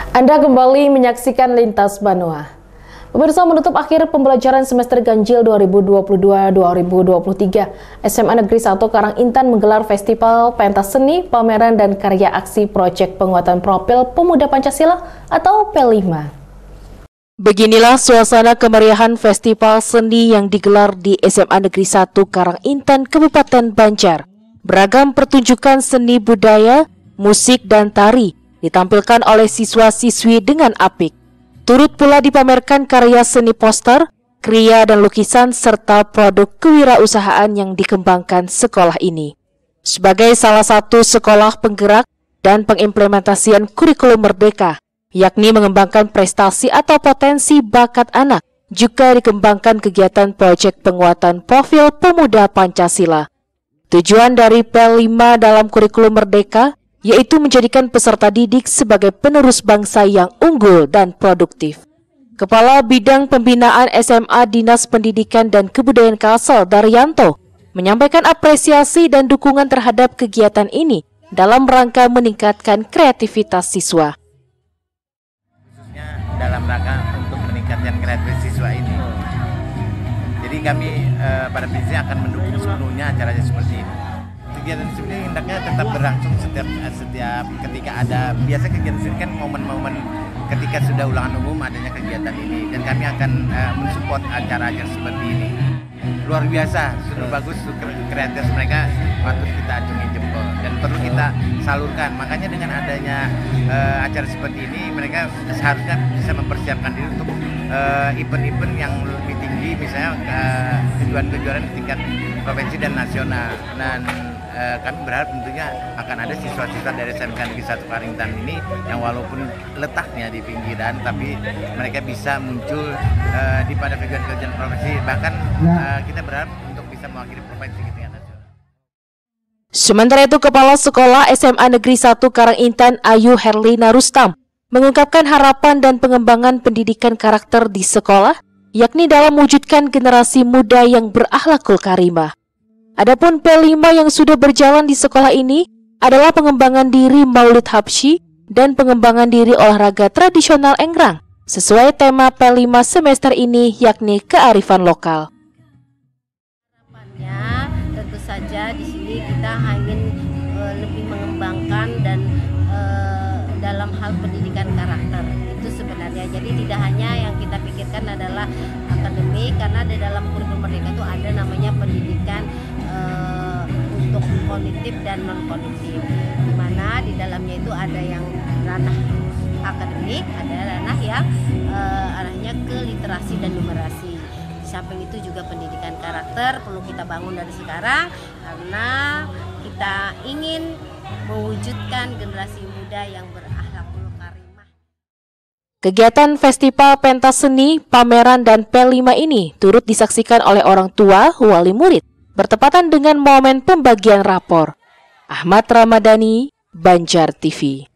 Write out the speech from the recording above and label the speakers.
Speaker 1: Anda kembali menyaksikan Lintas Banua. Pemirsa, menutup akhir pembelajaran semester ganjil 2022-2023, SMA Negeri 1 Karangintan menggelar festival pentas seni, pameran, dan karya aksi proyek penguatan profil pemuda Pancasila atau P5. Beginilah suasana kemeriahan festival seni yang digelar di SMA Negeri 1 Karangintan, Kabupaten Banjar. Beragam pertunjukan seni budaya, musik, dan tari ditampilkan oleh siswa-siswi dengan apik. Turut pula dipamerkan karya seni poster, kriya, dan lukisan serta produk kewirausahaan yang dikembangkan sekolah ini. Sebagai salah satu sekolah penggerak dan pengimplementasian kurikulum merdeka, yakni mengembangkan prestasi atau potensi bakat anak, juga dikembangkan kegiatan proyek penguatan profil pemuda Pancasila. Tujuan dari P5 dalam kurikulum merdeka yaitu menjadikan peserta didik sebagai penerus bangsa yang unggul dan produktif. Kepala Bidang Pembinaan SMA Dinas Pendidikan dan Kebudayaan Kalsel, Daryanto, menyampaikan apresiasi dan dukungan terhadap kegiatan ini dalam rangka meningkatkan kreativitas siswa.
Speaker 2: Khususnya dalam rangka untuk meningkatkan kreativitas siswa ini. Jadi kami pada prinsipnya akan mendukung sepenuhnya acaranya seperti ini. Kegiatan seperti ini hendaknya tetap berlangsung setiap ketika ada, biasa kegiatan ini kan momen-momen ketika sudah ulangan umum adanya kegiatan ini, dan kami akan mensupport acara-acara seperti ini. Luar biasa, sudah bagus, kreativitas mereka patut kita acungi jempol dan perlu kita salurkan. Makanya dengan adanya acara seperti ini, mereka seharusnya bisa mempersiapkan diri untuk event-event yang lebih tinggi, misalnya kejuaraan-kejuaraan tingkat provinsi dan nasional. Dan kami berharap tentunya akan ada siswa-siswa dari SMK Negeri 1 Karangintan ini yang walaupun letaknya di pinggiran, tapi mereka bisa muncul di pada kejuaraan-kejuaraan provinsi. Bahkan kita berharap untuk bisa mewakili provinsi di tingkat nasional.
Speaker 1: Sementara itu, Kepala Sekolah SMA Negeri 1 Karangintan, Ayu Herlina Rustam, mengungkapkan harapan dan pengembangan pendidikan karakter di sekolah, yakni dalam mewujudkan generasi muda yang berakhlakul karimah. Adapun P5 yang sudah berjalan di sekolah ini adalah pengembangan diri Maulid Habsyi dan pengembangan diri olahraga tradisional Engrang, sesuai tema P5 semester ini, yakni kearifan lokal.
Speaker 3: Harapannya tentu saja di sini kita ingin lebih mengembangkan dan dalam hal pendidikan karakter itu sebenarnya. Jadi tidak hanya yang kita pikirkan adalah akademik, karena di dalam kurikulum merdeka itu ada namanya pendidikan untuk kognitif dan non kognitif, di mana di dalamnya itu ada yang ranah akademik, ada ranah yang arahnya ke literasi dan numerasi. Di samping itu juga pendidikan karakter perlu kita bangun dari sekarang, karena kita ingin mewujudkan generasi muda yang berakhlakul karimah.
Speaker 1: Kegiatan festival pentas seni, pameran, dan P5 ini turut disaksikan oleh orang tua, wali murid, bertepatan dengan momen pembagian rapor. Ahmad Ramadhani, Banjar TV.